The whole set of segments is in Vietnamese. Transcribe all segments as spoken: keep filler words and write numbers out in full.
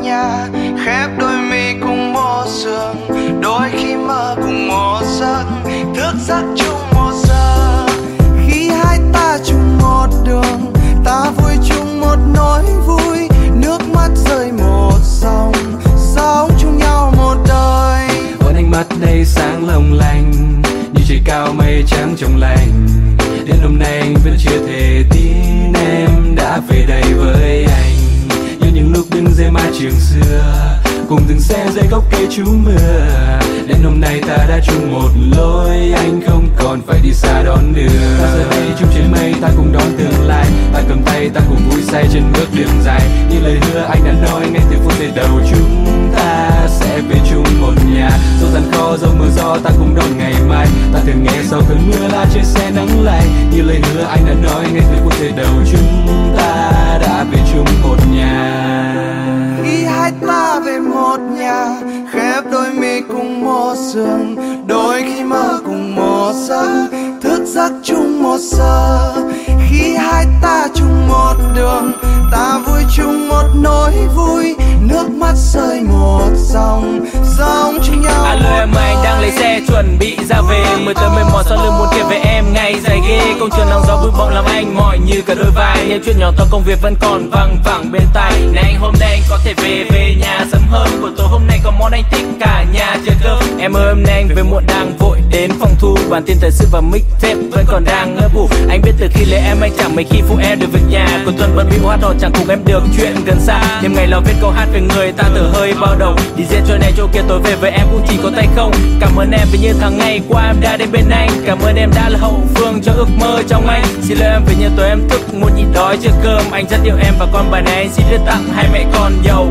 nhà, khép đôi mi cùng một giường, đôi khi mơ cùng một giấc, thức giấc chung một giờ. Khi hai ta chung một đường, ta vui chung một nỗi vui, nước mắt rơi một dòng, sống chung nhau một đời. Ôn ánh mắt đây sáng long lanh, như trời cao mây trắng trong lành. Đến hôm nay anh vẫn chưa thể tin em đã về đây với anh, như những lúc đứng dưới mái trường xưa, cùng từng xe dưới gốc cây trú mưa. Đến hôm nay ta đã chung một lối, anh không còn phải đi xa đón đưa. Ta giờ đây chung trên mây, ta cùng đón tương lai, ta cầm tay, ta cùng vui say trên bước đường dài. Như lời hứa anh đã nói ngay từ phút giây đầu, chúng ta sẽ về chung một nhà. Dẫu gian khó, dẫu mưa gió, ta cùng đón ngày mai. Ta thường nghe sau cơn mưa là trên xe nắng lạnh, như lời hứa anh đã nói ngay từ phút giây đầu, chúng ta đã về chung một nhà. Khi hai ta về một nhà, khép đôi mi cùng một giường, đôi khi mơ cùng một giấc, thức giấc chung một giờ. Khi hai ta chung một đường, ta vui chung một nỗi vui, nước mắt rơi một dòng, sống chung nhau. Alo em, anh đang lấy xe chuẩn bị ra về, mười tới mười mỏi sau lưng muốn kể về em ngày dài ghê. Công trường nắng gió bụi bặm làm anh mỏi như cả đôi vai, những chuyện nhỏ to công việc vẫn còn văng vẳng bên tai. Này anh hôm nay anh có thể về về nhà sớm hơn, buổi tối hôm nay có món anh thích cả nhà chờ cơm. Em ơi hôm nay anh về muộn đang vội đến phòng thu, bản tin thời sự và mixtape vẫn còn đang ngỡ vụ. Anh biết từ khi lấy em anh chẳng mấy khi phụ em được việc nhà, cuối tuần bận bịu hát hò chẳng cùng em được chuyện gần xa. Đêm ngày lo viết câu hát về người ta thở hơi bao đầu, đi dễ chỗ này chỗ kia tối về với em cũng chỉ có tay không. Cảm ơn em vì như tháng ngày qua em đã đến bên anh, cảm ơn em đã là hậu phương cho ước mơ trong anh. Xin lỗi em vì như tối em thức muốn nhịn đói chưa cơm, anh rất yêu em và con bài này anh xin đưa tặng hai mẹ con giàu.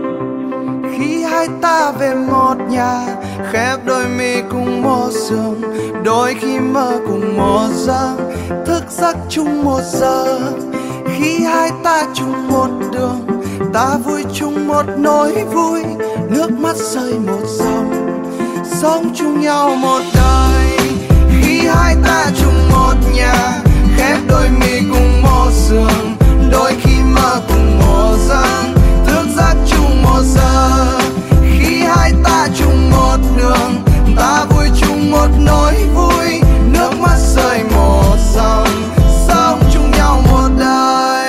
Khi hai ta về một nhà, khép đôi mi cùng một giường, đôi khi mơ cùng một giấc, thức giấc chung một giờ. Khi hai ta chung một đường, ta vui chung một nỗi vui, nước mắt rơi một dòng, sống chung nhau một đời. Khi hai ta chung một nhà, khép đôi mi cùng một giường, đôi khi mơ cùng một giấc, thức giấc chung một giờ. Khi hai ta chung một đường, ta vui chung một nỗi vui, nước mắt rơi một dòng, sống chung nhau một đời.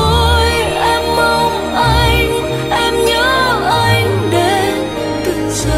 giờ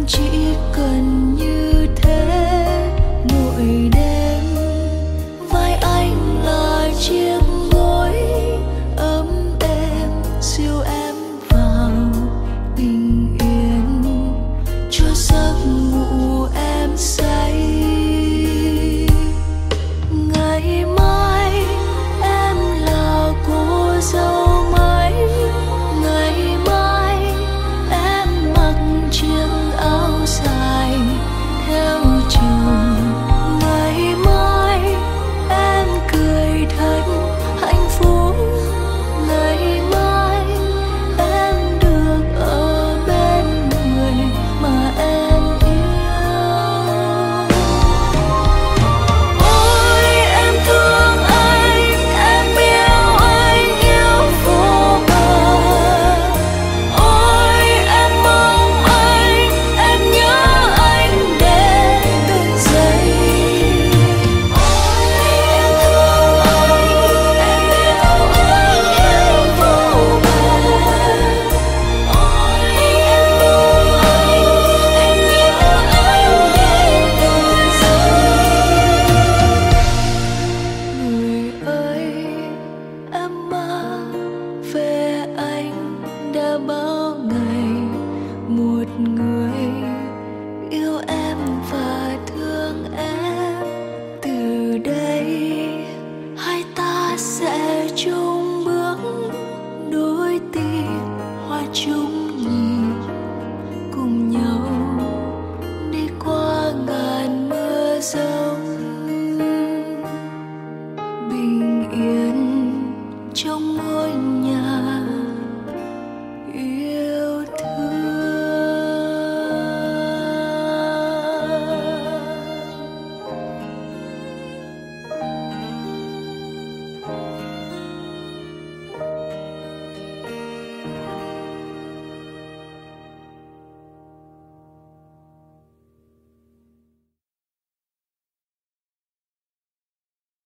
chỉ cần